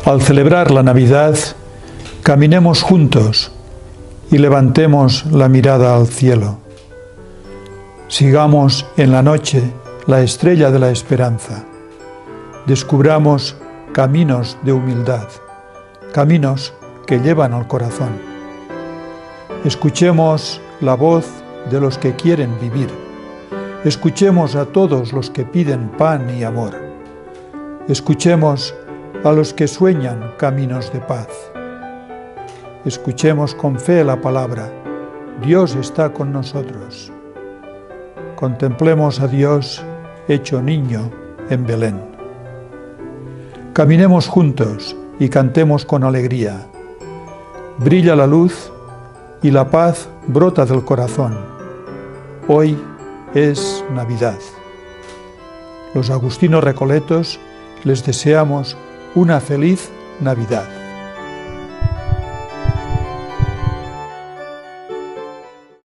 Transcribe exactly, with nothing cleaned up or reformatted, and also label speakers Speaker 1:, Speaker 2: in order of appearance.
Speaker 1: Al celebrar la Navidad, caminemos juntos y levantemos la mirada al cielo. Sigamos en la noche la estrella de la esperanza. Descubramos caminos de humildad, caminos que llevan al corazón. Escuchemos la voz de los que quieren vivir. Escuchemos a todos los que piden pan y amor. Escuchemos a los que sueñan caminos de paz. Escuchemos con fe la palabra: Dios está con nosotros. Contemplemos a Dios hecho niño en Belén. Caminemos juntos y cantemos con alegría. Brilla la luz y la paz brota del corazón. Hoy es Navidad. Los agustinos recoletos les deseamos una feliz Navidad.